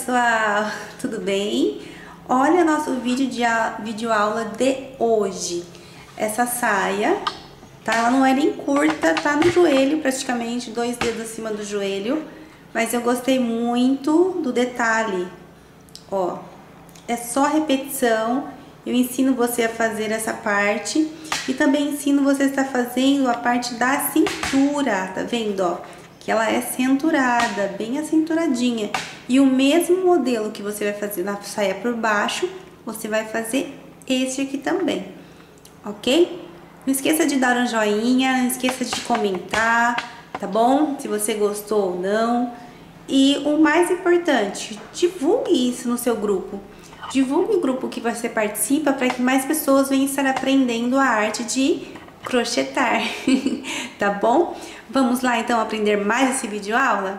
pessoal, tudo bem? Olha nosso vídeo aula de hoje. Essa saia, tá? Ela não é nem curta, tá no joelho praticamente, 2 dedos acima do joelho. Mas eu gostei muito do detalhe. Ó, é só repetição. Eu ensino você a fazer essa parte e também ensino você a estar fazendo a parte da cintura, tá vendo, ó? Que ela é cinturada, bem acinturadinha. E o mesmo modelo que você vai fazer na saia por baixo, você vai fazer este aqui também, ok? Não esqueça de dar um joinha, não esqueça de comentar, tá bom? Se você gostou ou não. E o mais importante, divulgue isso no seu grupo. Divulgue o grupo que você participa para que mais pessoas venham estar aprendendo a arte de crochetar, tá bom? Vamos lá então aprender mais esse vídeo aula?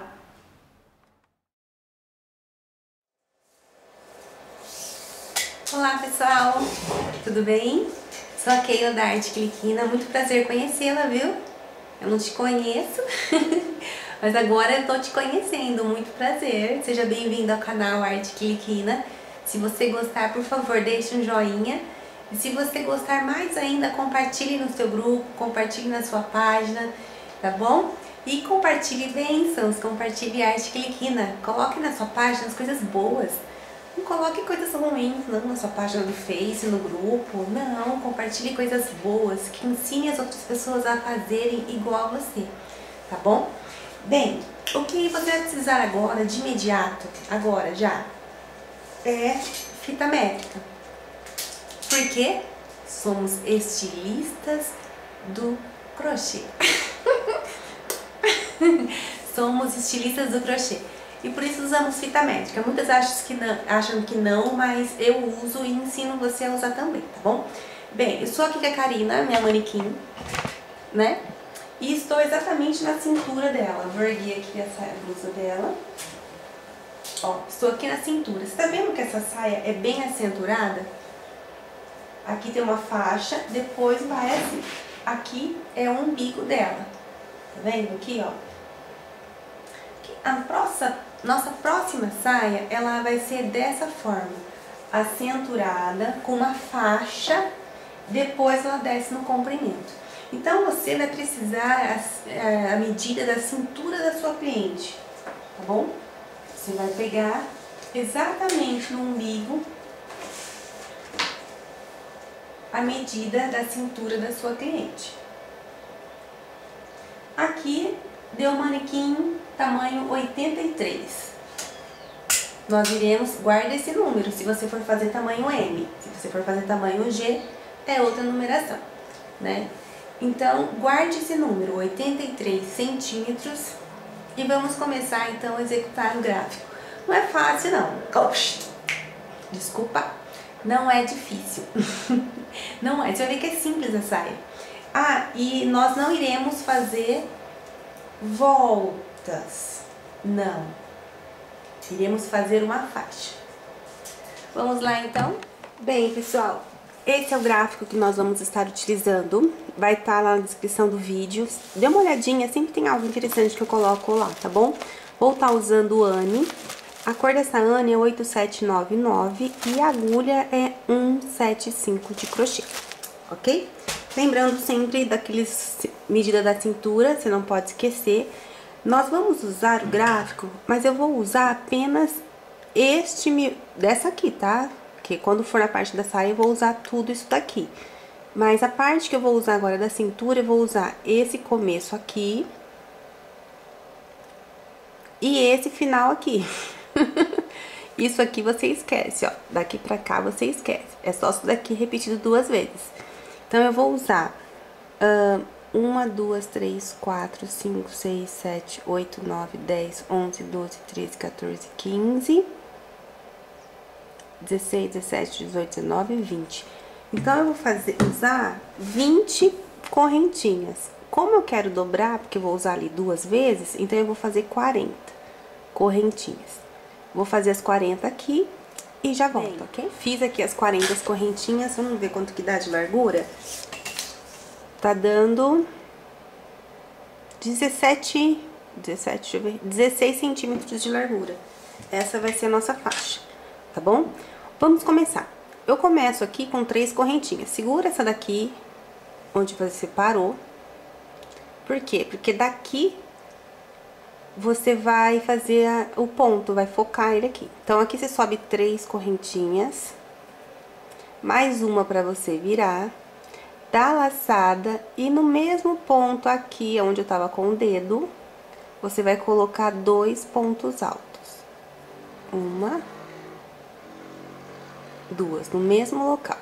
Olá pessoal, tudo bem? Sou a Keila da Arte Cliquina, muito prazer conhecê-la, viu? Eu não te conheço, mas agora eu tô te conhecendo, muito prazer. Seja bem-vindo ao canal Arte Cliquina. Se você gostar, por favor, deixe um joinha. E se você gostar mais ainda, compartilhe no seu grupo, compartilhe na sua página, tá bom? E compartilhe bênçãos, compartilhe Arte Cliquina. Coloque na sua página as coisas boas. Não coloque coisas ruins, não, na sua página do Face, no grupo. Não, compartilhe coisas boas, que ensine as outras pessoas a fazerem igual a você, tá bom? Bem, o que você vai precisar agora, de imediato, agora já, é fita métrica. Porque somos estilistas do crochê. Somos estilistas do crochê. E por isso usamos fita métrica. Muitas acham que não, mas eu uso e ensino você a usar também, tá bom? Bem, eu sou aqui com a Karina, minha manequim, né? E estou exatamente na cintura dela. Vou erguer aqui essa blusa dela. Ó, estou aqui na cintura. Você tá vendo que essa saia é bem acinturada? Aqui tem uma faixa, depois vai assim. Aqui é o umbigo dela. Tá vendo aqui, ó? Nossa próxima saia, ela vai ser dessa forma. Acinturada, com uma faixa, depois ela desce no comprimento. Então, você vai precisar a medida da cintura da sua cliente, tá bom? Você vai pegar exatamente no umbigo a medida da cintura da sua cliente. Aqui deu um manequim tamanho 83. Nós iremos, guarda esse número, se você for fazer tamanho M. Se você for fazer tamanho G, é outra numeração, né? Então, guarde esse número, 83 centímetros. E vamos começar, então, a executar o gráfico. Não é fácil, não. Desculpa, não é difícil. Não é, você vai ver que é simples a saia. Ah, e nós não iremos fazer voltas, não. Iremos fazer uma faixa. Vamos lá, então? Bem, pessoal, esse é o gráfico que nós vamos estar utilizando. Vai estar lá na descrição do vídeo. Dê uma olhadinha, sempre tem algo interessante que eu coloco lá, tá bom? Vou estar usando o Anne. A cor dessa Anne é 8799 e a agulha é 175 de crochê, ok? Lembrando sempre daqueles medida da cintura, você não pode esquecer. Nós vamos usar o gráfico, mas eu vou usar apenas dessa aqui, tá? Porque quando for na parte da saia eu vou usar tudo isso daqui. Mas a parte que eu vou usar agora da cintura, eu vou usar esse começo aqui e esse final aqui. Isso aqui você esquece, ó. Daqui pra cá você esquece. É só isso daqui repetido 2 vezes. Então, eu vou usar 1, 2, 3, 4, 5, 6, 7, 8, 9, 10, 11, 12, 13, 14, 15, 16, 17, 18, 19 e 20. Então, eu vou usar 20 correntinhas. Como eu quero dobrar, porque eu vou usar ali 2 vezes, então eu vou fazer 40 correntinhas. Vou fazer as 40 aqui e já volto, ok? Fiz aqui as 40 correntinhas, vamos ver quanto que dá de largura. Tá dando 16 centímetros de largura. Essa vai ser a nossa faixa, tá bom? Vamos começar. Eu começo aqui com 3 correntinhas. Segura essa daqui, onde você parou. Por quê? Porque daqui você vai fazer o ponto, vai focar ele aqui. Então, aqui você sobe 3 correntinhas, mais uma pra você virar, dá a laçada e no mesmo ponto aqui, onde eu tava com o dedo, você vai colocar 2 pontos altos. Uma, 2, no mesmo local.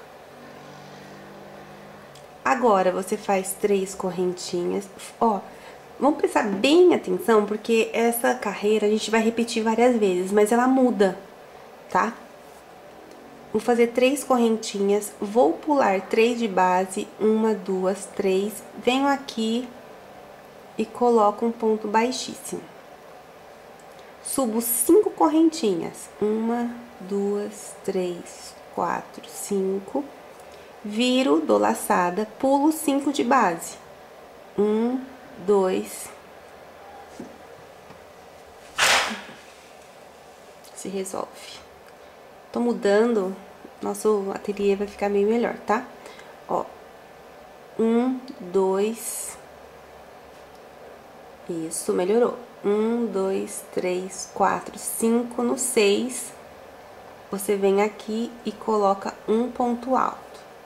Agora, você faz 3 correntinhas, ó, vamos prestar bem atenção, porque essa carreira a gente vai repetir várias vezes, mas ela muda, tá? Vou fazer 3 correntinhas, vou pular 3 de base, 1, 2, 3, venho aqui e coloco um ponto baixíssimo. Subo 5 correntinhas, 1, 2, 3, 4, 5, viro, dou laçada, pulo 5 de base. 1, 2, se resolve. Tô mudando, nosso ateliê vai ficar meio melhor, tá? Ó, 1, 2, isso, melhorou. 1, 2, 3, 4, 5, no 6, você vem aqui e coloca um ponto alto.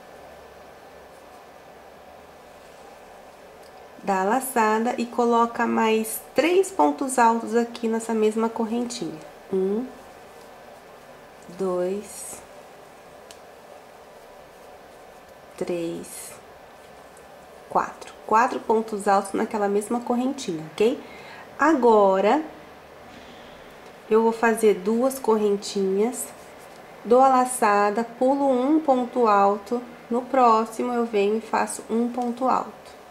Dá a laçada e coloca mais 3 pontos altos aqui nessa mesma correntinha. 1, 2, 3, 4. 4 pontos altos naquela mesma correntinha, ok? Agora, eu vou fazer 2 correntinhas, dou a laçada, pulo um ponto alto, no próximo eu venho e faço um ponto alto.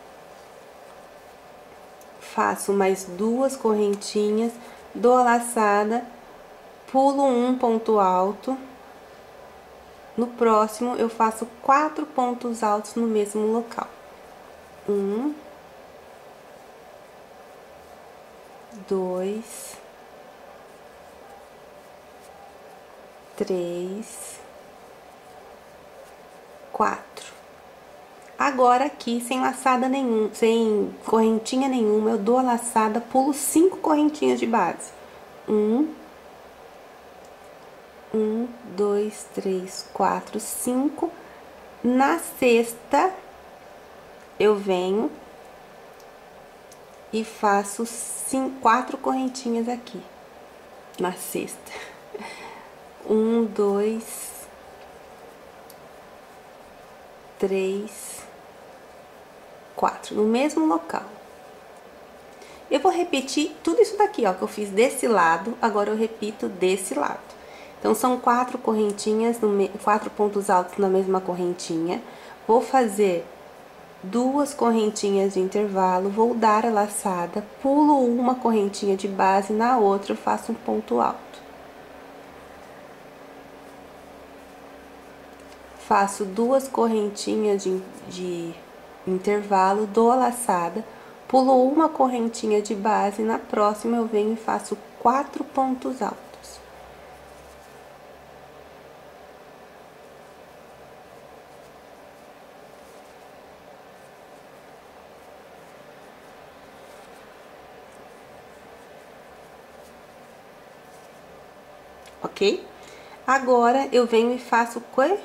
Faço mais 2 correntinhas, dou a laçada, pulo um ponto alto. No próximo, eu faço 4 pontos altos no mesmo local. 1, 2, 3, 4. Agora, aqui, sem laçada nenhuma, sem correntinha nenhuma, eu dou a laçada, pulo 5 correntinhas de base. 1, 2, 3, 4, 5. Na sexta, eu venho e faço 4 correntinhas aqui, na sexta. 1, 2, 3, 4, no mesmo local. Eu vou repetir tudo isso daqui, ó, que eu fiz desse lado, agora eu repito desse lado. Então, são 4 correntinhas, 4 pontos altos na mesma correntinha. Vou fazer 2 correntinhas de intervalo, vou dar a laçada, pulo uma correntinha de base, na outra eu faço um ponto alto. Faço 2 correntinhas de intervalo, dou a laçada, pulo uma correntinha de base, na próxima eu venho e faço 4 pontos altos. Ok? Agora, eu venho e faço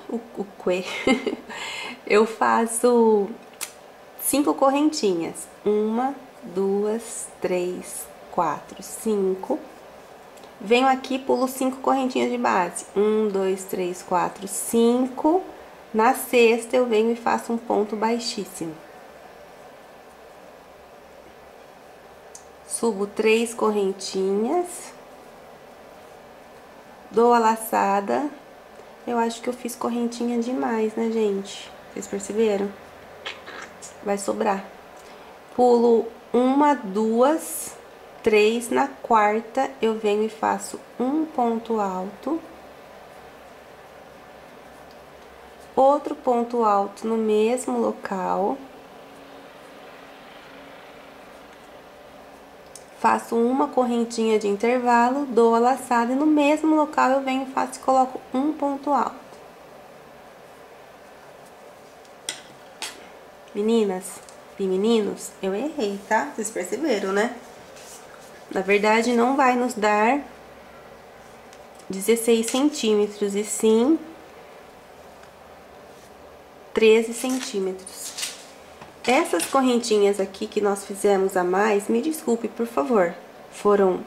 eu faço 5 correntinhas. 1, 2, 3, 4, 5. Venho aqui, pulo 5 correntinhas de base. 1, 2, 3, 4, 5. Na sexta, eu venho e faço um ponto baixíssimo. Subo 3 correntinhas. Dou a laçada. Eu acho que eu fiz correntinha demais, né, gente? Vocês perceberam? Vai sobrar. Pulo 1, 2, 3. Na quarta, eu venho e faço um ponto alto. Outro ponto alto no mesmo local. faço uma correntinha de intervalo, dou a laçada e no mesmo local eu venho e faço e coloco um ponto alto. Meninas e meninos, eu errei, tá? Vocês perceberam, né? Na verdade, não vai nos dar 16 centímetros, e sim 13 centímetros. Essas correntinhas aqui que nós fizemos a mais, me desculpe, por favor, foram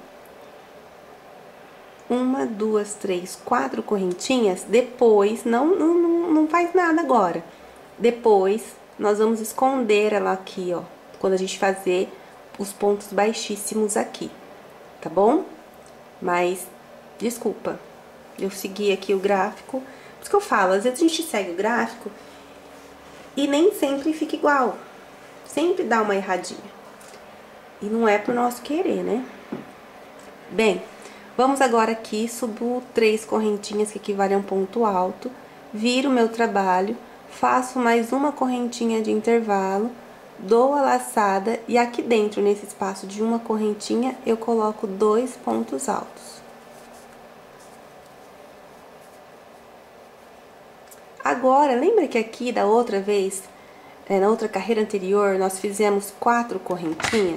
1, 2, 3, 4 correntinhas. Depois, não faz nada agora. Depois, nós vamos esconder ela aqui, ó, quando a gente fazer os pontos baixíssimos aqui, tá bom? Mas, desculpa, eu segui aqui o gráfico. Por isso que eu falo, às vezes a gente segue o gráfico e nem sempre fica igual. Sempre dá uma erradinha. E não é por nosso querer, né? Bem, vamos agora aqui, subo 3 correntinhas que equivalem a um ponto alto, viro o meu trabalho, faço mais uma correntinha de intervalo, dou a laçada e aqui dentro, nesse espaço de uma correntinha, eu coloco 2 pontos altos. Agora, lembra que aqui da outra vez, na outra carreira anterior, nós fizemos 4 correntinhas?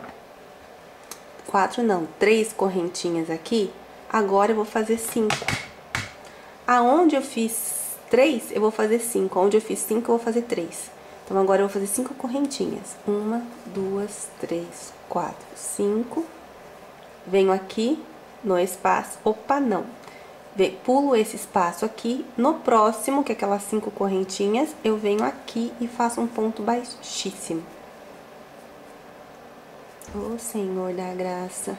4 não, 3 correntinhas aqui. Agora eu vou fazer 5. Aonde eu fiz 3, eu vou fazer 5. Onde eu fiz 5, eu vou fazer 3. Então, agora eu vou fazer 5 correntinhas. 1, 2, 3, 4, 5. Venho aqui no espaço. Opa, não. Pulo esse espaço aqui. No próximo, que é aquelas 5 correntinhas, eu venho aqui e faço um ponto baixíssimo. Ô, Senhor da graça.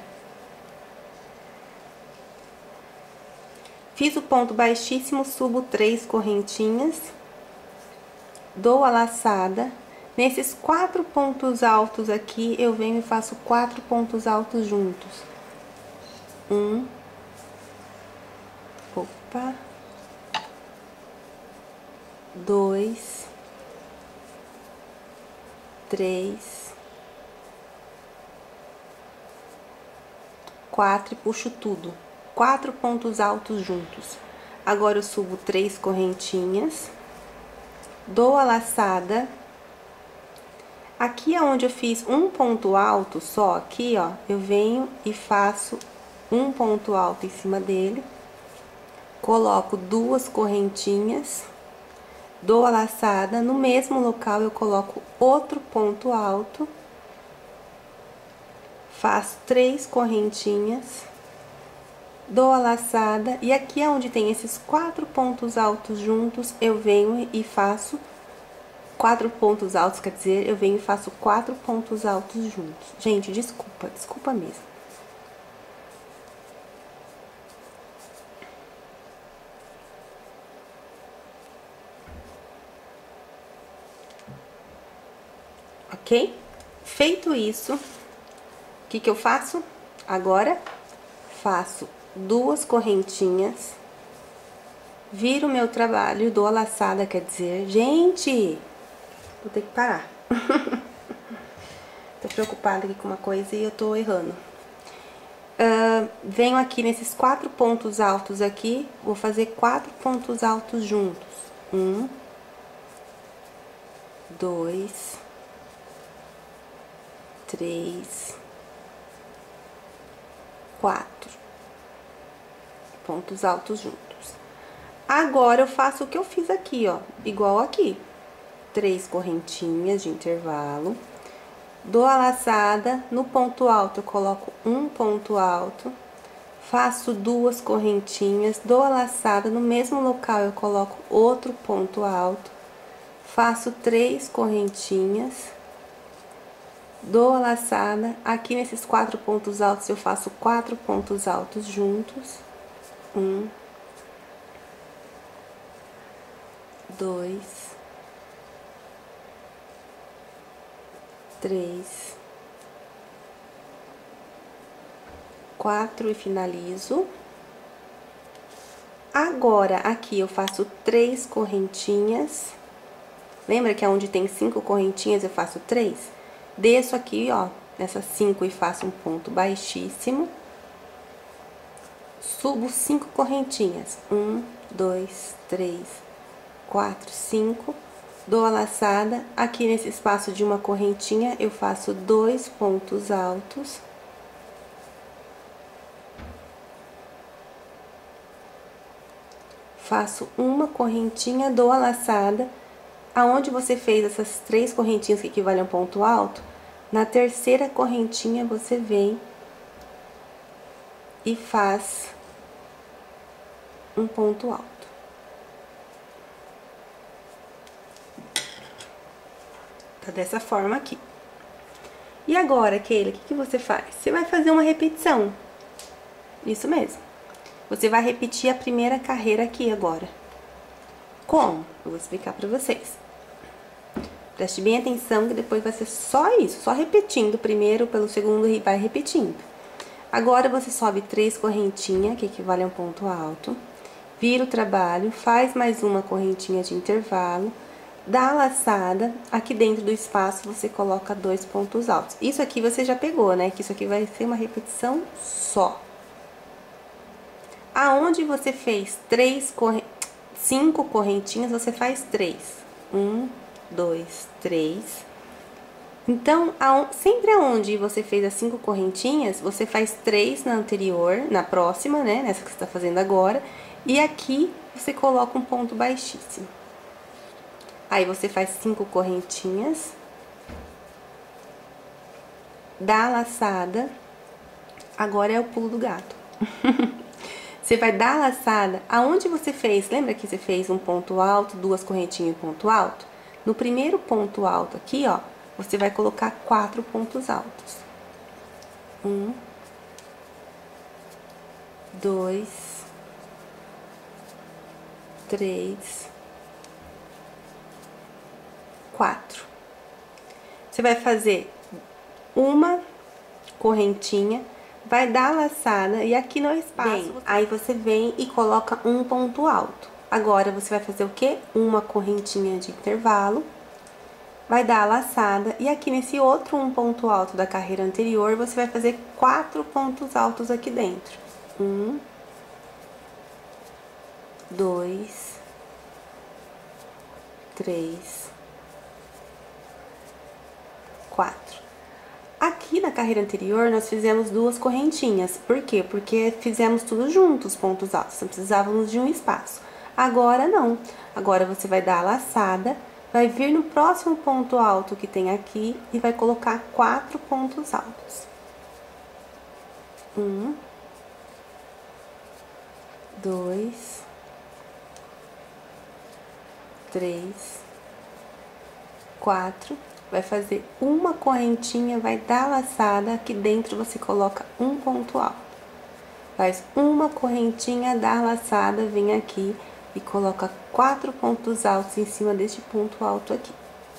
Fiz o ponto baixíssimo, subo 3 correntinhas, dou a laçada. Nesses 4 pontos altos aqui, eu venho e faço 4 pontos altos juntos. 1, opa, 2, 3, 4 e puxo tudo. 4 pontos altos juntos. Agora eu subo 3 correntinhas, dou a laçada. Aqui é onde eu fiz um ponto alto só, aqui, ó, eu venho e faço um ponto alto em cima dele, coloco 2 correntinhas, dou a laçada, no mesmo local eu coloco outro ponto alto, faço 3 correntinhas, dou a laçada, e aqui é onde tem esses 4 pontos altos juntos, eu venho e faço 4 pontos altos, quer dizer, eu venho e faço 4 pontos altos juntos. Gente, desculpa mesmo. Ok? Feito isso, o que eu faço? Agora, faço 2 correntinhas, viro o meu trabalho, dou a laçada, quer dizer, gente, vou ter que parar. Tô preocupada aqui com uma coisa e eu tô errando. Venho aqui nesses 4 pontos altos aqui, vou fazer 4 pontos altos juntos. 1, 2, 3, 4 pontos altos juntos. Agora, eu faço o que eu fiz aqui, ó, igual aqui. 3 correntinhas de intervalo, dou a laçada, no ponto alto eu coloco um ponto alto, faço 2 correntinhas, dou a laçada, no mesmo local eu coloco outro ponto alto, faço 3 correntinhas, dou a laçada, aqui nesses 4 pontos altos eu faço 4 pontos altos juntos, 1, 2, 3, 4 e finalizo. Agora, aqui eu faço 3 correntinhas. Lembra que onde tem 5 correntinhas eu faço 3? Desço aqui, ó, nessas 5 e faço um ponto baixíssimo. Subo 5 correntinhas. 1, 2, 3, 4, 5. Dou a laçada. Aqui nesse espaço de uma correntinha, eu faço 2 pontos altos. Faço uma correntinha, dou a laçada. Aonde você fez essas 3 correntinhas que equivalem a um ponto alto, na terceira correntinha você vem e faz um ponto alto. Tá dessa forma aqui. E agora, Keila, o que você faz? Você vai fazer uma repetição. Isso mesmo. Você vai repetir a primeira carreira aqui agora. Como? Eu vou explicar pra vocês. Preste bem atenção que depois vai ser só isso, só repetindo primeiro pelo segundo e vai repetindo. Agora, você sobe 3 correntinhas, que equivale a um ponto alto, vira o trabalho, faz mais uma correntinha de intervalo, dá a laçada, aqui dentro do espaço você coloca 2 pontos altos. Isso aqui você já pegou, né? Que isso aqui vai ser uma repetição só. Aonde você fez 5 correntinhas, você faz 3. 1, 2, 3. Então, sempre aonde você fez as 5 correntinhas, você faz 3 na anterior, na próxima, né? Nessa que você tá fazendo agora. E aqui, você coloca um ponto baixíssimo. Aí, você faz 5 correntinhas. Dá a laçada. Agora é o pulo do gato. Você vai dar a laçada. Aonde você fez, lembra que você fez um ponto alto, 2 correntinhas e um ponto alto? No primeiro ponto alto aqui, ó, você vai colocar 4 pontos altos. 1, 2, 3, 4. Você vai fazer uma correntinha, vai dar a laçada e aqui no espaço, aí você vem e coloca um ponto alto. Agora, você vai fazer o quê? Uma correntinha de intervalo, vai dar a laçada, e aqui nesse outro um ponto alto da carreira anterior, você vai fazer 4 pontos altos aqui dentro. 1, 2, 3, 4. Aqui na carreira anterior, nós fizemos 2 correntinhas. Por quê? Porque fizemos tudo junto, os pontos altos, não precisávamos de um espaço. Agora, não. Agora, você vai dar a laçada, vai vir no próximo ponto alto que tem aqui e vai colocar 4 pontos altos. 1, 2, 3, 4. Vai fazer uma correntinha, vai dar a laçada, aqui dentro você coloca um ponto alto. Faz uma correntinha, dá a laçada, vem aqui e coloca 4 pontos altos em cima deste ponto alto aqui.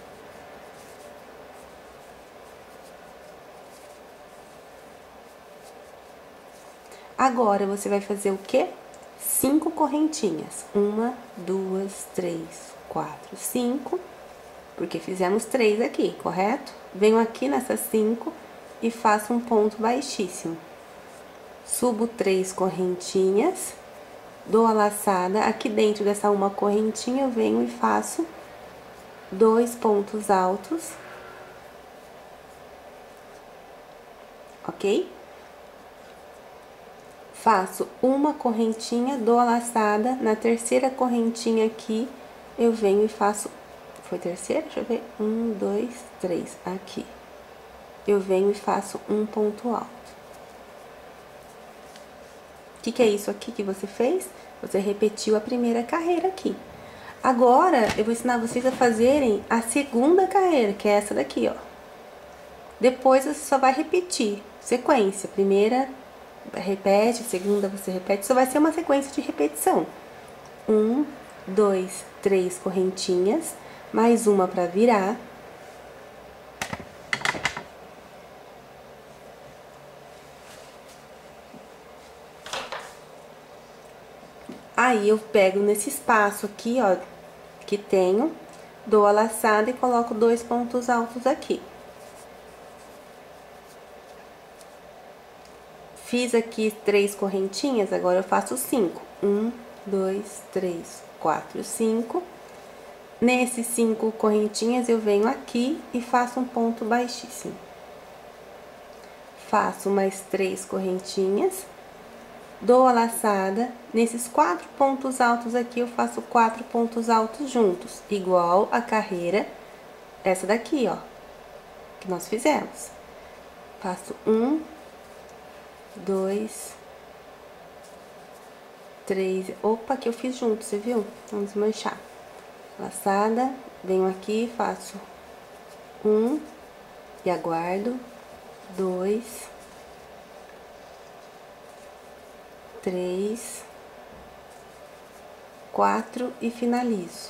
Agora, você vai fazer o quê? 5 correntinhas. 1, 2, 3, 4, 5. Porque fizemos 3 aqui, correto? Venho aqui nessas 5 e faço um ponto baixíssimo. Subo 3 correntinhas, dou a laçada. Aqui dentro dessa uma correntinha, eu venho e faço 2 pontos altos. Ok? Faço uma correntinha, dou a laçada. Na terceira correntinha aqui, eu venho e faço... Foi terceira? Deixa eu ver. 1, 2, 3. Aqui. Eu venho e faço um ponto alto. O que é isso aqui que você fez? Você repetiu a primeira carreira aqui. Agora, eu vou ensinar vocês a fazerem a segunda carreira, que é essa daqui, ó. Depois, você só vai repetir sequência. Primeira, repete, segunda, você repete. Só vai ser uma sequência de repetição. 1, 2, 3 correntinhas. Mais uma pra virar. Aí, eu pego nesse espaço aqui, ó, que tenho, dou a laçada e coloco 2 pontos altos aqui. Fiz aqui 3 correntinhas, agora eu faço 5. 1, 2, 3, 4, 5. Nesses 5 correntinhas, eu venho aqui e faço um ponto baixíssimo. Faço mais 3 correntinhas, dou a laçada. Nesses 4 pontos altos aqui, eu faço 4 pontos altos juntos, igual a carreira, essa daqui, ó, que nós fizemos. Faço 1, 2, 3, opa, que eu fiz junto, você viu? Vamos desmanchar. Laçada, venho aqui, faço 1 e aguardo, 2, 3, 4 e finalizo.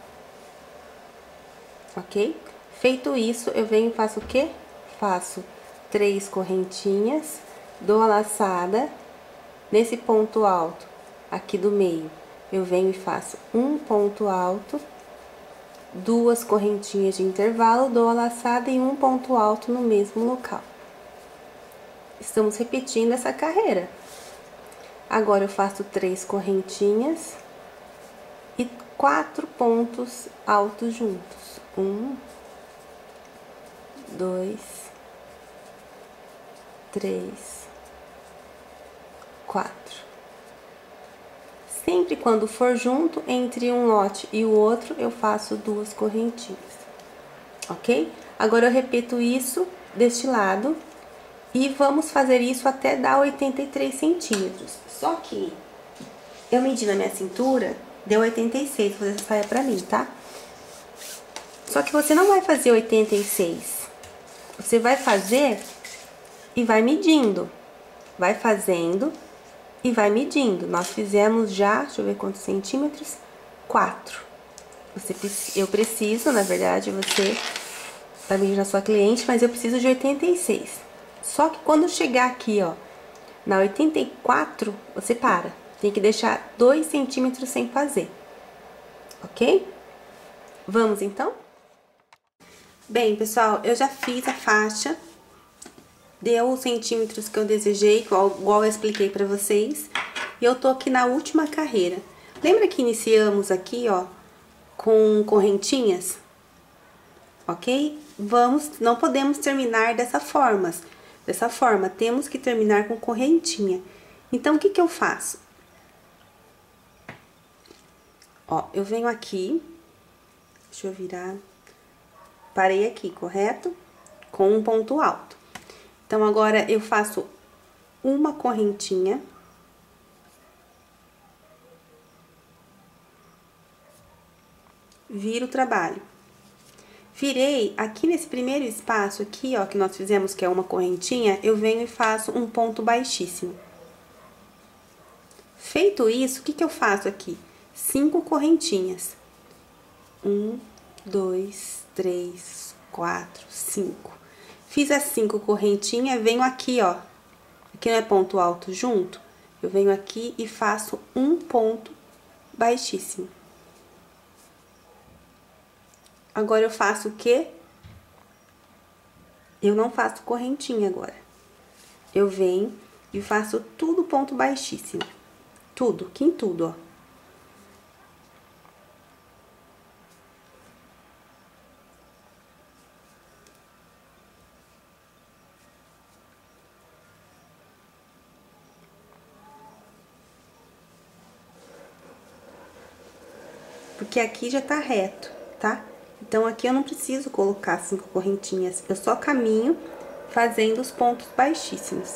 Ok? Feito isso, eu venho e faço o quê? Faço 3 correntinhas, dou a laçada, nesse ponto alto aqui do meio, eu venho e faço um ponto alto, 2 correntinhas de intervalo, dou a laçada em um ponto alto no mesmo local. Estamos repetindo essa carreira. Agora, eu faço 3 correntinhas e 4 pontos altos juntos. 1, 2, 3, 4. Sempre quando for junto, entre um lote e o outro, eu faço 2 correntinhas, ok? Agora, eu repito isso deste lado e vamos fazer isso até dar 83 centímetros. Só que eu medi na minha cintura, deu 86, vou fazer essa saia pra mim, tá? Só que você não vai fazer 86, você vai fazer e vai medindo, vai fazendo e vai medindo. Nós fizemos já, deixa eu ver quantos centímetros, 4. Eu preciso, na verdade, você vai medir na sua cliente, mas eu preciso de 86. Só que quando chegar aqui, ó, na 84, você para. Tem que deixar 2 centímetros sem fazer, ok? Vamos, então? Bem, pessoal, eu já fiz a faixa. Deu os centímetros que eu desejei, igual eu expliquei pra vocês. E eu tô aqui na última carreira. Lembra que iniciamos aqui, ó, com correntinhas? Ok? Não podemos terminar dessa forma, temos que terminar com correntinha. Então, o que que eu faço? Ó, eu venho aqui, deixa eu virar, parei aqui, correto? Com um ponto alto. Então, agora, eu faço uma correntinha. Viro o trabalho. Virei, aqui nesse primeiro espaço aqui, ó, que nós fizemos, que é uma correntinha, eu venho e faço um ponto baixíssimo. Feito isso, o que que eu faço aqui? 5 correntinhas. 1, 2, 3, 4, 5. Fiz as 5 correntinhas, venho aqui, ó, aqui não é ponto alto junto, eu venho aqui e faço um ponto baixíssimo. Agora, eu faço o quê? Eu não faço correntinha agora. Eu venho e faço tudo ponto baixíssimo. Tudo, aqui em tudo, ó. Porque aqui já tá reto, tá? Então, aqui eu não preciso colocar 5 correntinhas, eu só caminho fazendo os pontos baixíssimos.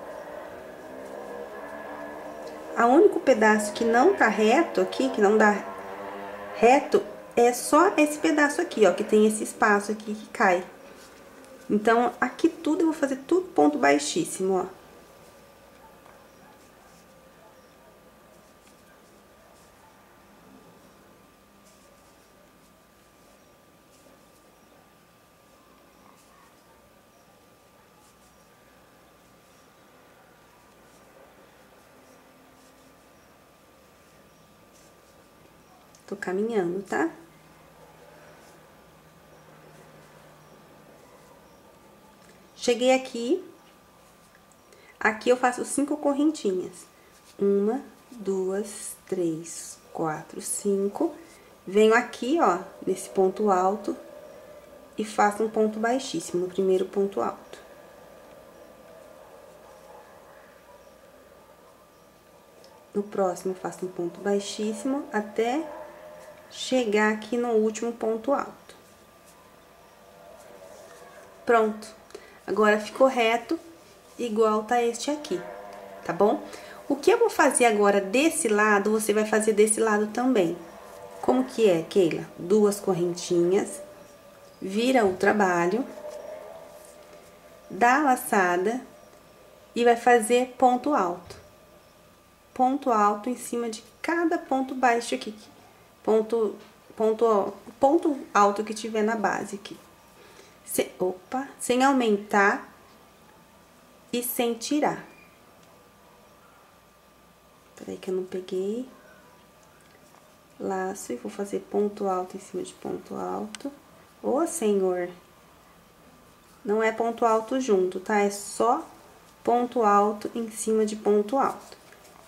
O único pedaço que não tá reto aqui, que não dá reto, é só esse pedaço aqui, ó, que tem esse espaço aqui que cai. Então, aqui tudo eu vou fazer tudo ponto baixíssimo, ó. Tô caminhando, tá? Cheguei aqui, Aqui eu faço 5 correntinhas. 1, 2, 3, 4, 5. Venho aqui, ó, nesse ponto alto e faço um ponto baixíssimo no primeiro ponto alto. No próximo, eu faço um ponto baixíssimo até chegar aqui no último ponto alto. Pronto. Agora, ficou reto, igual tá este aqui, tá bom? O que eu vou fazer agora desse lado, você vai fazer desse lado também. Como que é, Keila? 2 correntinhas, vira o trabalho, dá a laçada e vai fazer ponto alto. Ponto alto em cima de cada ponto baixo aqui. Ponto alto que tiver na base aqui. Sem aumentar e sem tirar. Peraí que eu não peguei. Laço e vou fazer ponto alto em cima de ponto alto. Ô, senhor! Não é ponto alto junto, tá? É só ponto alto em cima de ponto alto.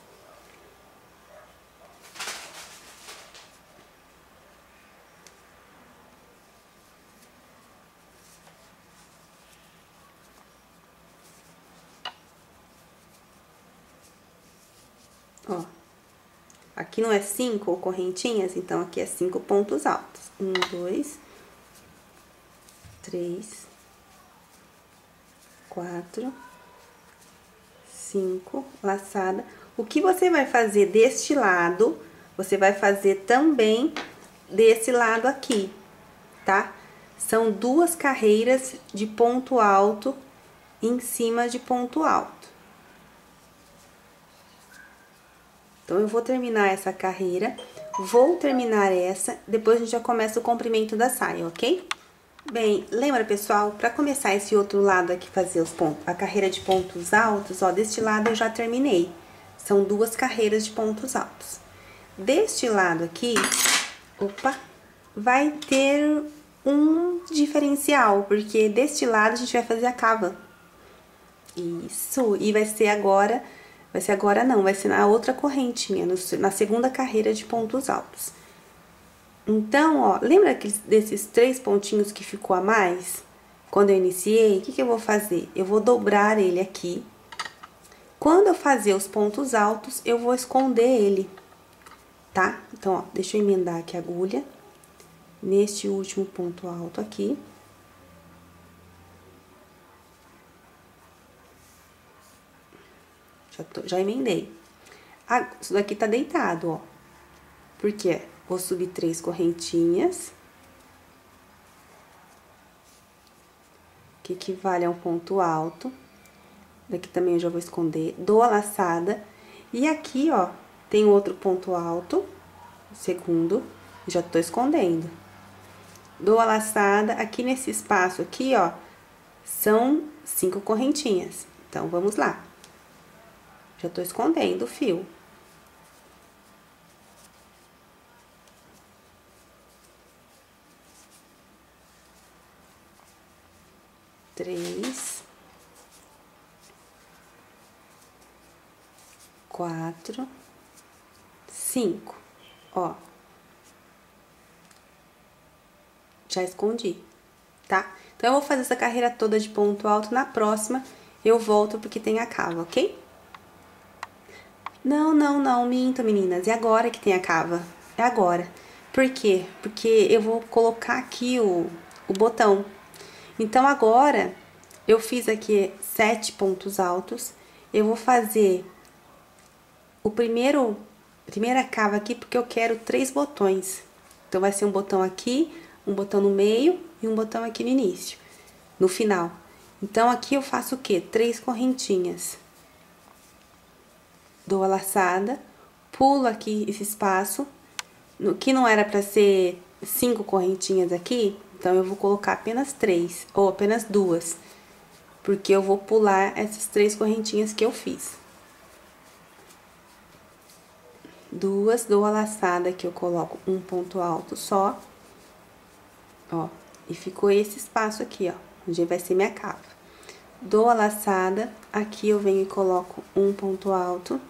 Ó, aqui não é 5 correntinhas, então aqui é 5 pontos altos. 1, 2, 3, 4, 5, laçada. O que você vai fazer deste lado, você vai fazer também desse lado aqui, tá? São 2 carreiras de ponto alto em cima de ponto alto. Então, eu vou terminar essa carreira, vou terminar essa, depois a gente já começa o comprimento da saia, ok? Bem, lembra, pessoal, pra começar esse outro lado aqui, fazer os pontos, a carreira de pontos altos, ó, deste lado eu já terminei. São 2 carreiras de pontos altos. Deste lado aqui, vai ter um diferencial, porque deste lado a gente vai fazer a cava. Isso, e vai ser agora não, vai ser na outra correntinha, na segunda carreira de pontos altos. Então, ó, lembra desses 3 pontinhos que ficou a mais? Quando eu iniciei, o que eu vou fazer? Eu vou dobrar ele aqui. Quando eu fazer os pontos altos, eu vou esconder ele, tá? Então, ó, deixa eu emendar aqui a agulha, neste último ponto alto aqui. Já emendei. Isso daqui tá deitado, ó. Por quê? Vou subir 3 correntinhas, que equivale a um ponto alto. Daqui também eu já vou esconder, dou a laçada. E aqui, ó, tem outro ponto alto, segundo, já tô escondendo. Dou a laçada, aqui nesse espaço aqui, ó, são 5 correntinhas. Então, vamos lá. Já tô escondendo o fio. Três, 4, 5, ó. Já escondi, tá? Então, eu vou fazer essa carreira toda de ponto alto. Na próxima, eu volto porque tem a cava, ok? Não, minto, meninas. É agora que tem a cava. É agora. Por quê? Porque eu vou colocar aqui o botão. Então, agora, eu fiz aqui 7 pontos altos. Eu vou fazer a primeira cava aqui, porque eu quero 3 botões. Então, vai ser um botão aqui, um botão no meio e um botão aqui no início, no final. Então, aqui eu faço o quê? 3 correntinhas. Dou a laçada, pulo aqui esse espaço, que não era pra ser 5 correntinhas aqui, então eu vou colocar apenas 3, ou apenas 2, porque eu vou pular essas 3 correntinhas que eu fiz. 2, dou a laçada que eu coloco um ponto alto só, ó, e ficou esse espaço aqui, ó, onde vai ser minha cava. dou a laçada, aqui eu venho e coloco um ponto alto.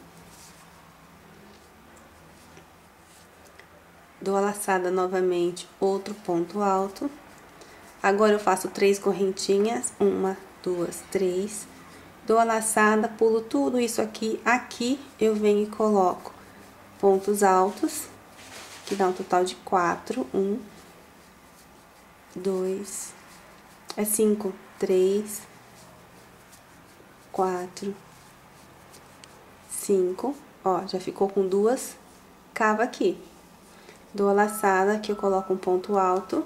Dou a laçada novamente, outro ponto alto. Agora eu faço 3 correntinhas, 1, 2, 3. Dou a laçada, pulo tudo isso aqui. Aqui eu venho e coloco pontos altos, que dá um total de 4. 1, 2, 5, 3, 4, 5. Ó, já ficou com 2 cava aqui. Dou a laçada, aqui eu coloco um ponto alto.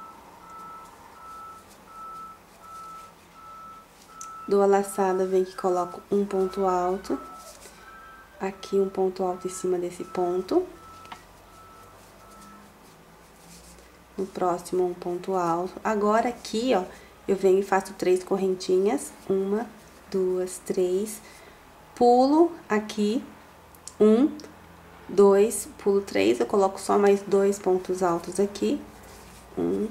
Dou a laçada, venho que coloco um ponto alto. Aqui um ponto alto em cima desse ponto. No próximo, um ponto alto. Agora, aqui, ó, eu venho e faço 3 correntinhas. 1, 2, 3. Pulo aqui, 1, 2, pulo 3. Eu coloco só mais 2 pontos altos aqui. 1,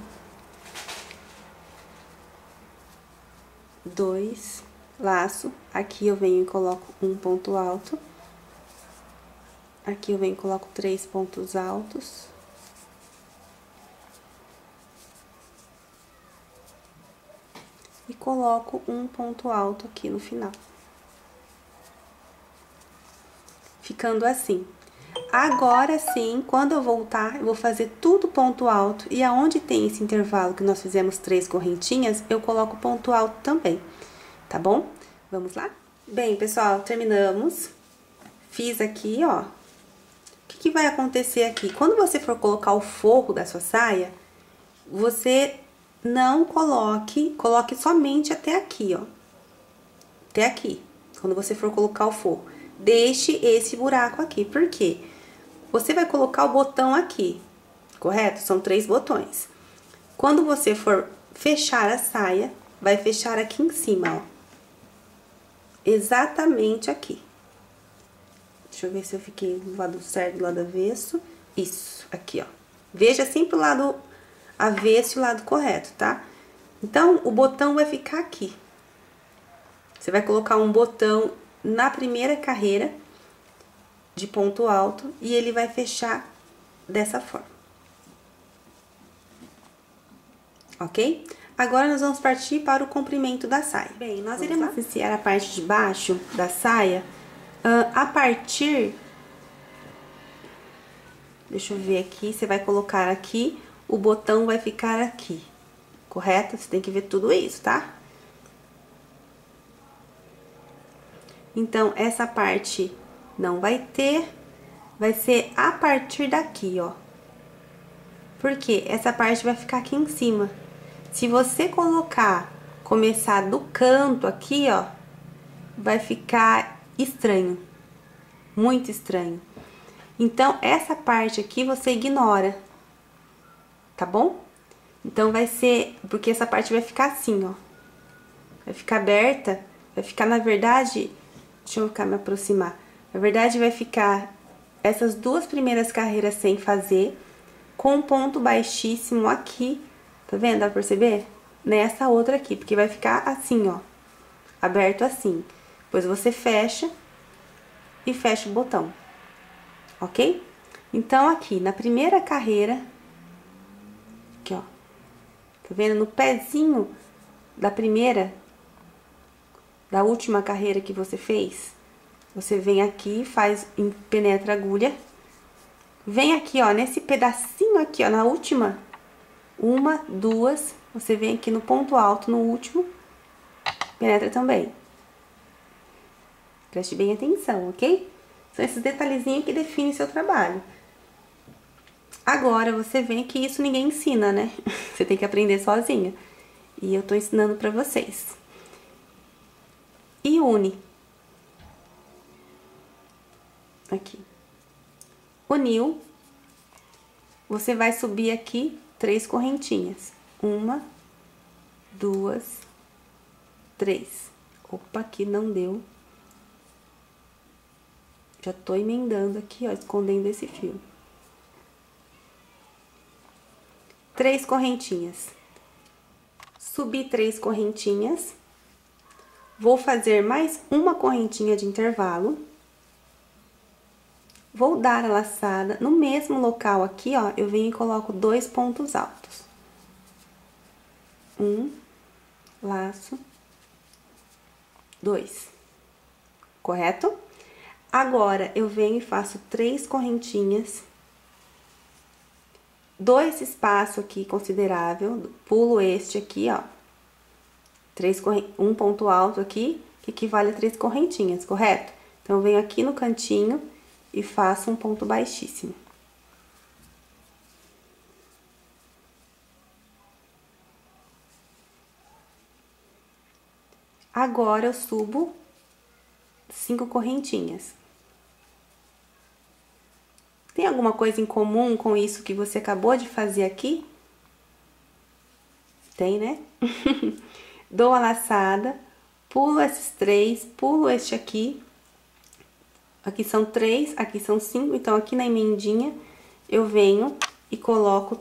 2, laço. Aqui eu venho e coloco um ponto alto. Aqui eu venho e coloco 3 pontos altos. E coloco um ponto alto aqui no final. Ficando assim. Agora sim, quando eu voltar, eu vou fazer tudo ponto alto. E aonde tem esse intervalo que nós fizemos 3 correntinhas, eu coloco ponto alto também, tá bom? Vamos lá? Bem, pessoal, terminamos. Fiz aqui, ó. O que vai acontecer aqui? Quando você for colocar o forro da sua saia, você não coloque somente até aqui, ó. Até aqui, quando você for colocar o forro. Deixe esse buraco aqui, por quê? Você vai colocar o botão aqui, correto? São 3 botões. Quando você for fechar a saia, vai fechar aqui em cima, ó. Exatamente aqui. Deixa eu ver se eu fiquei do lado certo, do lado avesso. Isso, aqui, ó. Veja sempre o lado avesso e o lado correto, tá? Então, o botão vai ficar aqui. Você vai colocar um botão na primeira carreira de ponto alto e ele vai fechar dessa forma. Ok? Agora, nós vamos partir para o comprimento da saia. Bem, nós iremos iniciar a parte de baixo da saia a partir... Deixa eu ver aqui, você vai colocar aqui, o botão vai ficar aqui, correto? Você tem que ver tudo isso, tá? Então, essa parte não vai ter, vai ser a partir daqui, ó. Porque essa parte vai ficar aqui em cima. Se você começar do canto aqui, ó, vai ficar estranho, muito estranho. Então, essa parte aqui você ignora, tá bom? Então, vai ser, porque essa parte vai ficar assim, ó. Vai ficar aberta, vai ficar, na verdade, deixa eu me aproximar. Na verdade, vai ficar essas 2 primeiras carreiras sem fazer, com um ponto baixíssimo aqui, tá vendo? Dá pra perceber? Nessa outra aqui, porque vai ficar assim, ó, aberto assim. Depois você fecha e fecha o botão, ok? Então, aqui, na primeira carreira, aqui, ó, tá vendo? No pezinho da última carreira que você fez, você vem aqui, penetra a agulha, vem aqui, ó, nesse pedacinho aqui, ó, na última, 1, 2, você vem aqui no ponto alto, no último, penetra também. Preste bem atenção, ok? São esses detalhezinhos que definem seu trabalho. Agora, você vê que isso ninguém ensina, né? Você tem que aprender sozinha. E eu tô ensinando pra vocês. E une. Aqui. Uniu. Você vai subir aqui 3 correntinhas. 1, 2, 3. Opa, aqui não deu. Já tô emendando aqui, ó, escondendo esse fio. 3 correntinhas. Subi 3 correntinhas. Vou fazer mais uma correntinha de intervalo. Vou dar a laçada no mesmo local aqui, ó, eu venho e coloco 2 pontos altos. Um, laço, 2. Correto? Agora, eu venho e faço 3 correntinhas. Dou esse espaço aqui considerável, pulo este aqui, ó. Um ponto alto aqui, que equivale a 3 correntinhas, correto? Então, eu venho aqui no cantinho e faço um ponto baixíssimo. Agora, eu subo 5 correntinhas. Tem alguma coisa em comum com isso que você acabou de fazer aqui? Tem, né? Dou a laçada, pulo esses 3, pulo este aqui. Aqui são 3, aqui são 5, então aqui na emendinha eu venho e coloco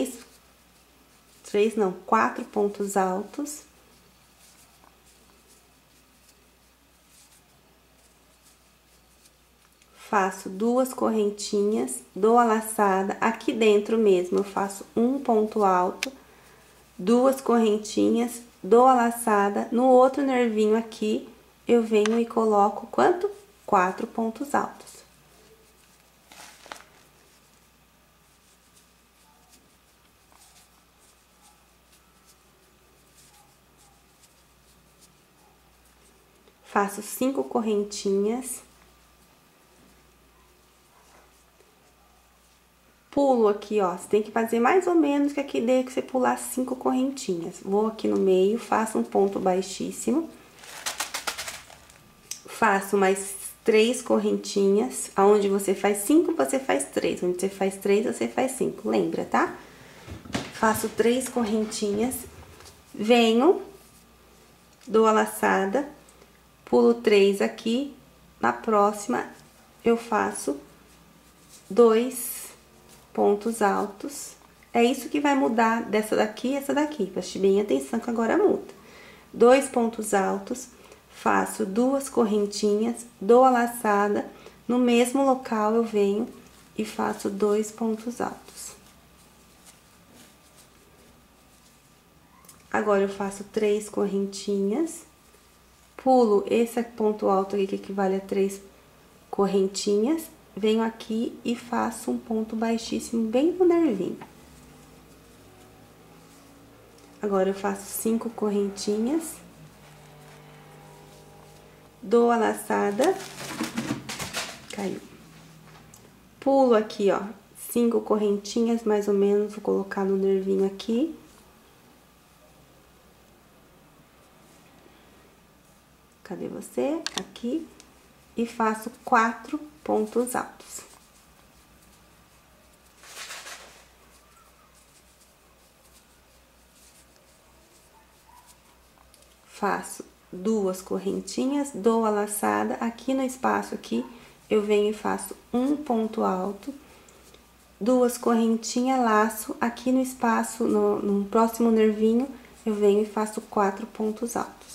4 pontos altos. Faço 2 correntinhas, dou a laçada, aqui dentro mesmo eu faço um ponto alto, 2 correntinhas, dou a laçada, no outro nervinho aqui eu venho e coloco quanto? 4 pontos altos. Faço 5 correntinhas. Pulo aqui, ó, você tem que fazer mais ou menos que aqui dê que você pular 5 correntinhas. Vou aqui no meio, faço um ponto baixíssimo. Faço mais 3 correntinhas. Aonde você faz 5, você faz 3. Onde você faz 3, você faz 5. Lembra, tá? Faço 3 correntinhas. Venho, dou a laçada, pulo 3 aqui. Na próxima, eu faço 2 pontos altos. É isso que vai mudar dessa daqui e essa daqui. Preste bem atenção que agora muda. 2 pontos altos, faço 2 correntinhas, dou a laçada, no mesmo local eu venho e faço 2 pontos altos. Agora, eu faço 3 correntinhas, pulo esse ponto alto aqui que equivale a 3 correntinhas, venho aqui e faço um ponto baixíssimo bem no nervinho. Agora, eu faço 5 correntinhas, dou a laçada, caiu. Pulo aqui, ó, 5 correntinhas, mais ou menos, vou colocar no nervinho aqui. Cadê você? Aqui. E faço 4 pontos altos. Faço 2 correntinhas, dou a laçada, aqui no espaço aqui, eu venho e faço um ponto alto, 2 correntinhas, laço, aqui no espaço, no próximo nervinho, eu venho e faço 4 pontos altos.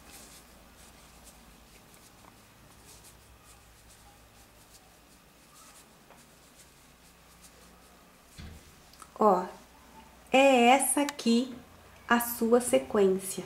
Ó, é essa aqui a sua sequência.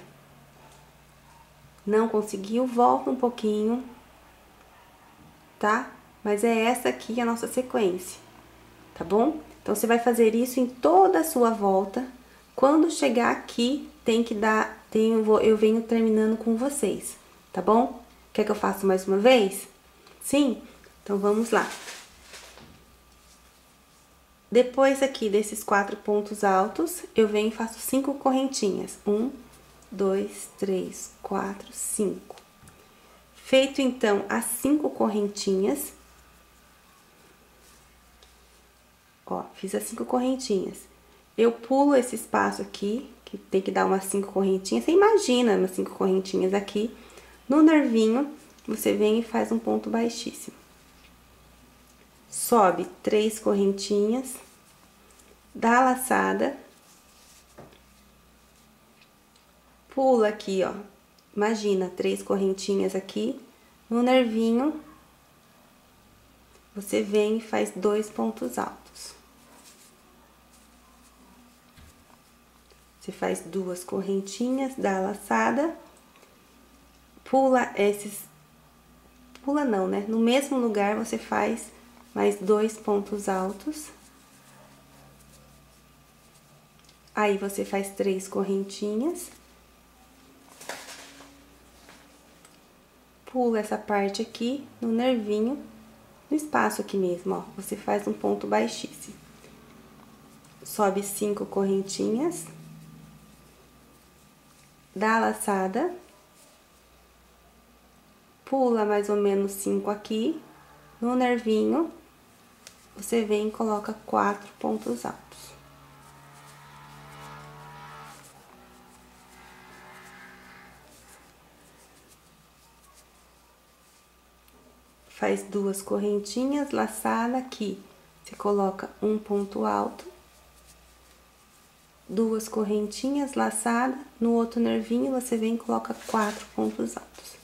Não conseguiu? Volta um pouquinho, tá? Mas é essa aqui a nossa sequência, tá bom? Então, você vai fazer isso em toda a sua volta. Quando chegar aqui, tem que dar... eu venho terminando com vocês, tá bom? Quer que eu faça mais uma vez? Sim? Então, vamos lá. Depois aqui desses 4 pontos altos, eu venho e faço 5 correntinhas. 1, 2, 3, 4, 5. Feito, então, as 5 correntinhas. Ó, fiz as 5 correntinhas. Eu pulo esse espaço aqui, que tem que dar umas 5 correntinhas. Você imagina umas 5 correntinhas aqui. No nervinho, você vem e faz um ponto baixíssimo. Sobe 3 correntinhas, dá a laçada, pula aqui, ó, Imagina, 3 correntinhas aqui, no nervinho, você vem e faz 2 pontos altos. Você faz 2 correntinhas, dá a laçada, pula pula não, né? No mesmo lugar você faz mais 2 pontos altos. Aí você faz 3 correntinhas. Pula essa parte aqui no nervinho, no espaço aqui mesmo, ó. Você faz um ponto baixíssimo. Sobe 5 correntinhas. Dá a laçada. Pula mais ou menos 5 aqui. No nervinho, você vem e coloca 4 pontos altos. Faz 2 correntinhas, laçada aqui. Você coloca um ponto alto. 2 correntinhas, laçada. No outro nervinho, você vem e coloca 4 pontos altos.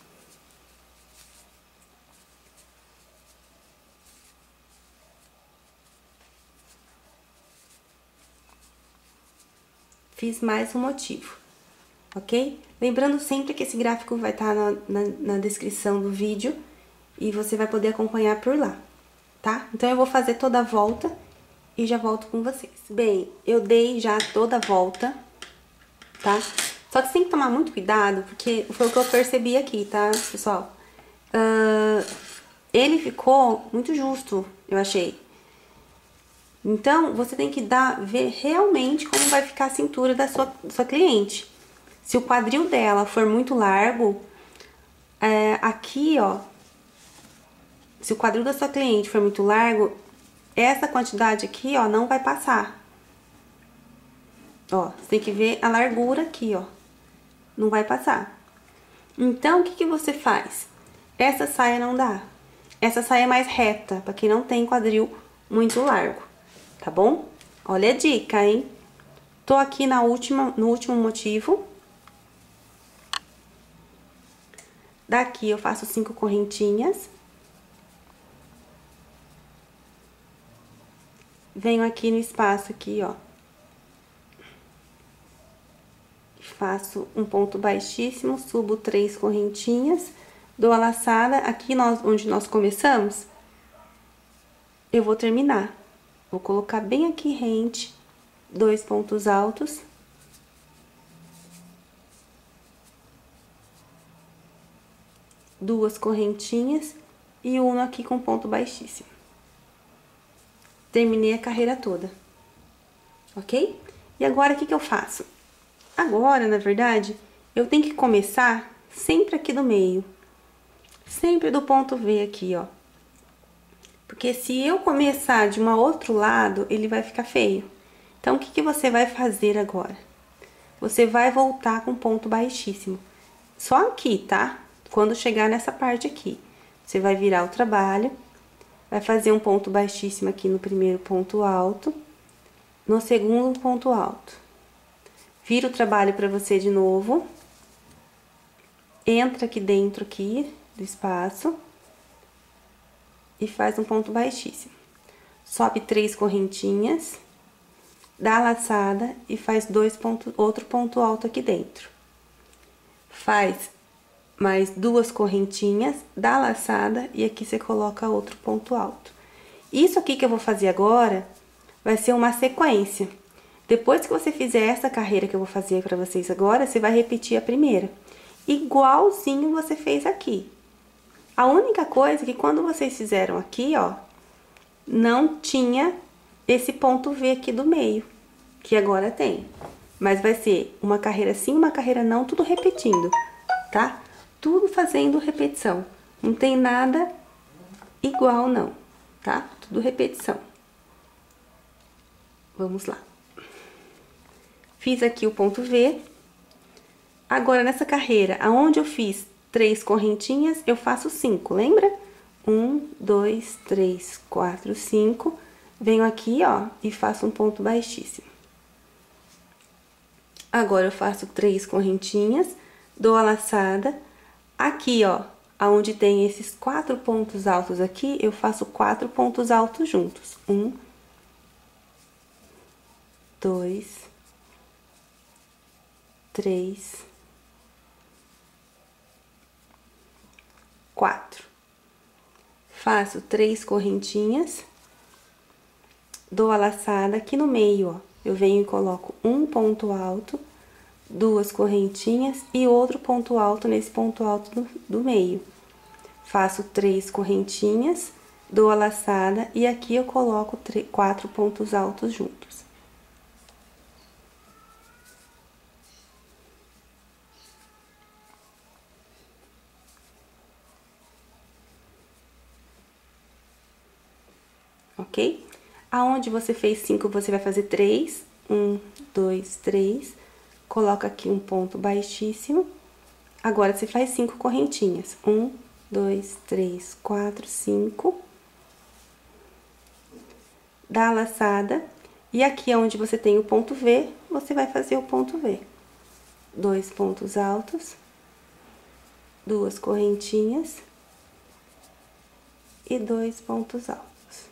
Fiz mais um motivo, ok? Lembrando sempre que esse gráfico vai estar na descrição do vídeo e você vai poder acompanhar por lá, tá? Então, eu vou fazer toda a volta e já volto com vocês. Bem, eu dei já toda a volta, tá? Só que você tem que tomar muito cuidado, porque foi o que eu percebi aqui, tá, pessoal? Ele ficou muito justo, eu achei. Então, você tem que ver realmente como vai ficar a cintura da sua cliente. Se o quadril dela for muito largo, aqui, ó, se o quadril da sua cliente for muito largo, essa quantidade aqui, ó, não vai passar. Ó, você tem que ver a largura aqui, ó, não vai passar. Então, o que você faz? Essa saia não dá. Essa saia é mais reta, pra quem não tem quadril muito largo. Tá bom? Olha a dica, hein? Tô aqui no último motivo. Daqui eu faço 5 correntinhas. Venho aqui no espaço aqui, ó. Faço um ponto baixíssimo, subo 3 correntinhas, dou a laçada. Aqui onde nós começamos, eu vou terminar. Vou colocar bem aqui rente, 2 pontos altos. Duas correntinhas e uno aqui com ponto baixíssimo. Terminei a carreira toda, ok? E agora, o que eu faço? Agora, na verdade, eu tenho que começar sempre aqui do meio. Sempre do ponto V aqui, ó. Porque se eu começar de um outro lado, ele vai ficar feio. Então, o que você vai fazer agora? Você vai voltar com ponto baixíssimo. Só aqui, tá? Quando chegar nessa parte aqui. Você vai virar o trabalho, vai fazer um ponto baixíssimo aqui no primeiro ponto alto, no segundo ponto alto. Vira o trabalho pra você de novo. Entra aqui dentro aqui do espaço. E faz um ponto baixíssimo. Sobe 3 correntinhas, dá a laçada e faz outro ponto alto aqui dentro. Faz mais 2 correntinhas, dá a laçada e aqui você coloca outro ponto alto. Isso aqui que eu vou fazer agora vai ser uma sequência. Depois que você fizer essa carreira que eu vou fazer pra vocês agora, você vai repetir a primeira. Igualzinho você fez aqui. A única coisa é que quando vocês fizeram aqui, ó, não tinha esse ponto V aqui do meio, que agora tem. Mas vai ser uma carreira sim, uma carreira não, tudo repetindo, tá? Tudo fazendo repetição. Não tem nada igual não, tá? Tudo repetição. Vamos lá. Fiz aqui o ponto V. Agora, nessa carreira, aonde eu fiz 3 correntinhas, eu faço 5, lembra? 1, 2, 3, 4, 5. Venho aqui, ó, e faço um ponto baixíssimo. Agora, eu faço 3 correntinhas, dou a laçada. Aqui, ó, aonde tem esses 4 pontos altos aqui, eu faço 4 pontos altos juntos. 1, 2, 3, 4. Faço 3 correntinhas, dou a laçada aqui no meio, ó. Eu venho e coloco um ponto alto, 2 correntinhas e outro ponto alto nesse ponto alto do meio. Faço 3 correntinhas, dou a laçada e aqui eu coloco 4 pontos altos juntos. Ok? Aonde você fez 5, você vai fazer 3. 1, 2, 3. Coloca aqui um ponto baixíssimo. Agora, você faz 5 correntinhas. 1, 2, 3, 4, 5. Dá a laçada. E aqui, onde você tem o ponto V, você vai fazer o ponto V. 2 pontos altos. 2 correntinhas. E 2 pontos altos.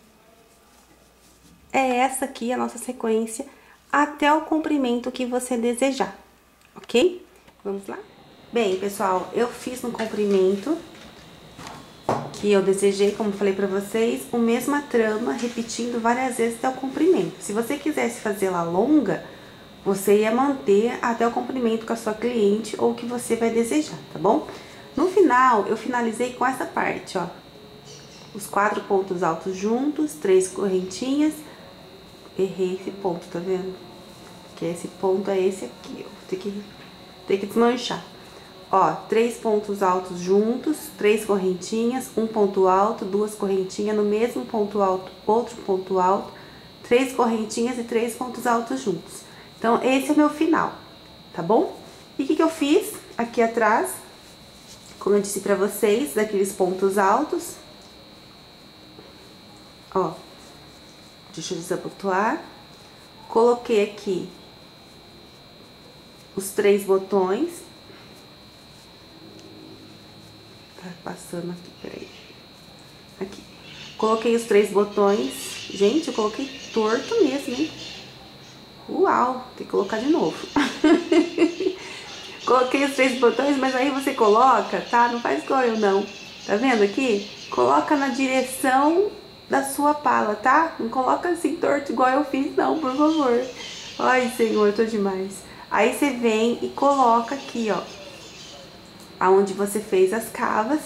É essa aqui a nossa sequência até o comprimento que você desejar, ok? Vamos lá? Bem, pessoal, eu fiz no comprimento que eu desejei, como falei pra vocês, a mesma trama, repetindo várias vezes até o comprimento. Se você quisesse fazer ela longa, você ia manter até o comprimento com a sua cliente ou que você vai desejar, tá bom? No final, eu finalizei com essa parte, ó. Os 4 pontos altos juntos, 3 correntinhas. Errei esse ponto, tá vendo? Que esse ponto é esse aqui, ó. Tem que desmanchar. Ó, 3 pontos altos juntos, 3 correntinhas, um ponto alto, 2 correntinhas, no mesmo ponto alto, outro ponto alto, 3 correntinhas e 3 pontos altos juntos. Então, esse é o meu final, tá bom? E o que eu fiz aqui atrás? Como eu disse pra vocês, daqueles pontos altos. Ó. Deixa eu desabotoar. Coloquei aqui os 3 botões. Tá passando aqui, peraí. Aqui. Coloquei os 3 botões. Gente, eu coloquei torto mesmo, hein? Uau, tem que colocar de novo. Coloquei os 3 botões, mas aí você coloca, tá? Não faz igual eu, não. Tá vendo aqui? Coloca na direção da sua pala, tá? Não coloca assim torto igual eu fiz, não, por favor. Ai, Senhor, tô demais. Aí você vem e coloca aqui, ó, aonde você fez as cavas.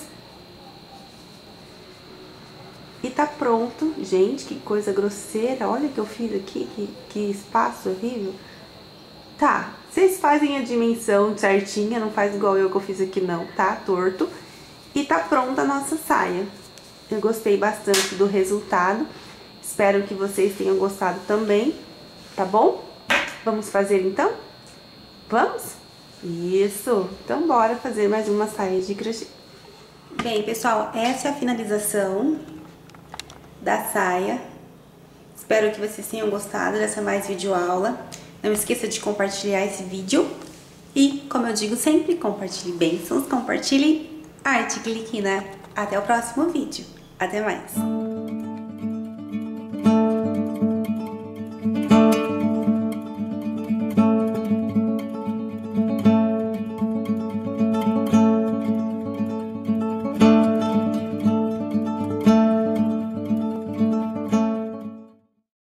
E tá pronto. Gente, que coisa grosseira. Olha o que eu fiz aqui, que espaço horrível. Tá, vocês fazem a dimensão certinha, não faz igual eu que eu fiz aqui não, tá? Torto. E tá pronta a nossa saia. Eu gostei bastante do resultado. Espero que vocês tenham gostado também, tá bom? Vamos fazer então? Vamos? Isso! Então bora fazer mais uma saia de crochê. Bem, pessoal, essa é a finalização da saia. Espero que vocês tenham gostado dessa mais videoaula. Não esqueça de compartilhar esse vídeo. E, como eu digo sempre, compartilhe bênçãos, compartilhe arte cliquina. Até o próximo vídeo. Até mais!